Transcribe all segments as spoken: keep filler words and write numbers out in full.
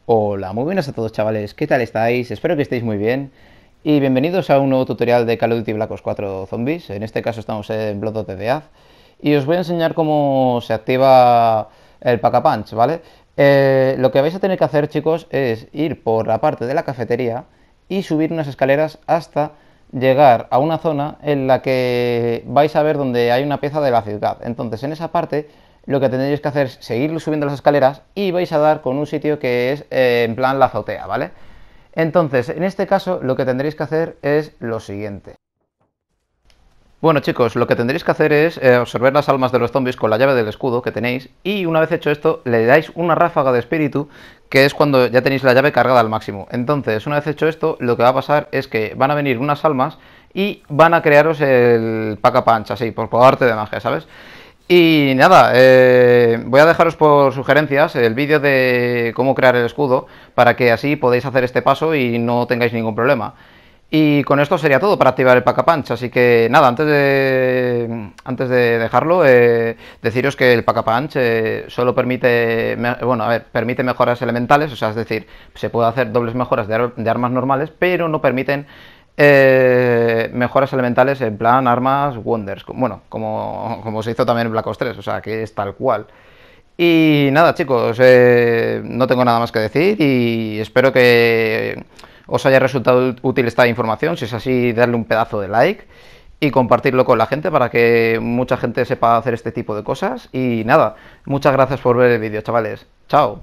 Hola, muy buenas a todos chavales, ¿qué tal estáis? Espero que estéis muy bien y bienvenidos a un nuevo tutorial de Call of Duty Black Ops cuatro Zombies. En este caso estamos en Blood of the Dead y os voy a enseñar cómo se activa el Pack-a-Punch, ¿vale? Eh, lo que vais a tener que hacer, chicos, es ir por la parte de la cafetería y subir unas escaleras hasta llegar a una zona en la que vais a ver donde hay una pieza de la ciudad. Entonces, en esa parte lo que tendréis que hacer es seguir subiendo las escaleras y vais a dar con un sitio que es eh, en plan la azotea, ¿vale? Entonces, en este caso, lo que tendréis que hacer es lo siguiente. Bueno, chicos, lo que tendréis que hacer es eh, absorber las almas de los zombies con la llave del escudo que tenéis, y una vez hecho esto le dais una ráfaga de espíritu, que es cuando ya tenéis la llave cargada al máximo. Entonces, una vez hecho esto, lo que va a pasar es que van a venir unas almas y van a crearos el Pack-a-Punch, así, por, por arte de magia, ¿sabes? Y nada, eh, voy a dejaros por sugerencias el vídeo de cómo crear el escudo, para que así podáis hacer este paso y no tengáis ningún problema. Y con esto sería todo para activar el Pack-a-Punch. Así que nada, antes de, antes de dejarlo, eh, deciros que el Pack-a-Punch eh, solo permite, bueno, a ver, permite mejoras elementales, o sea, es decir, se puede hacer dobles mejoras de, ar de armas normales, pero no permiten eh, mejoras elementales en plan armas Wonders, bueno, como, como se hizo también en Black Ops tres, o sea, que es tal cual. Y nada, chicos, eh, no tengo nada más que decir y espero que os haya resultado útil esta información. Si es así, darle un pedazo de like y compartirlo con la gente para que mucha gente sepa hacer este tipo de cosas. Y nada, muchas gracias por ver el vídeo, chavales. Chao.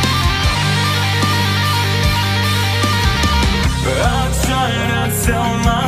I'm trying to tell my